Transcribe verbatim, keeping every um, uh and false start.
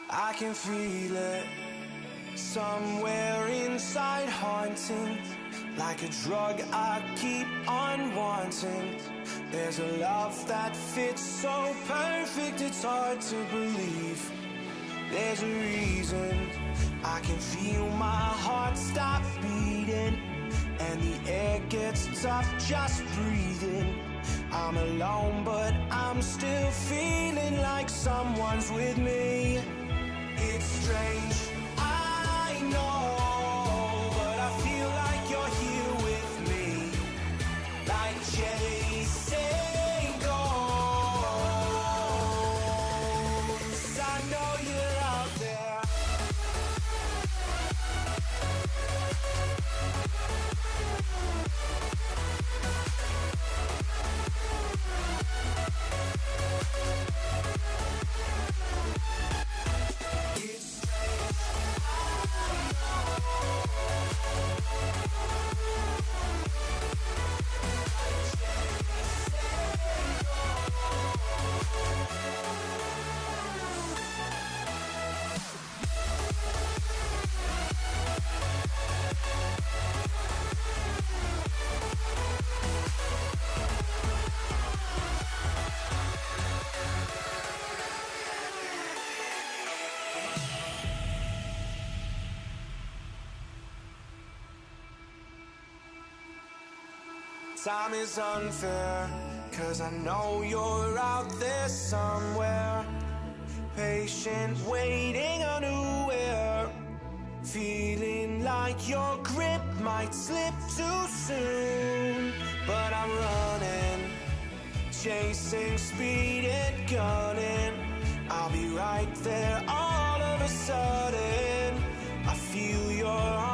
I can feel it somewhere inside, haunting, like a drug I keep on wanting. There's a love that fits so perfect, it's hard to believe. There's a reason I can feel my heart stop beating, and the air gets tough just breathing. I'm alone, but I'm still feeling like someone's with me. It's strange, I know, but I feel like you're here with me, like chasing ghosts. I know you're out there. Time is unfair, 'cause I know you're out there somewhere, patient, waiting unaware, feeling like your grip might slip too soon. But I'm running, chasing speed and gunning. I'll be right there all of a sudden. I feel your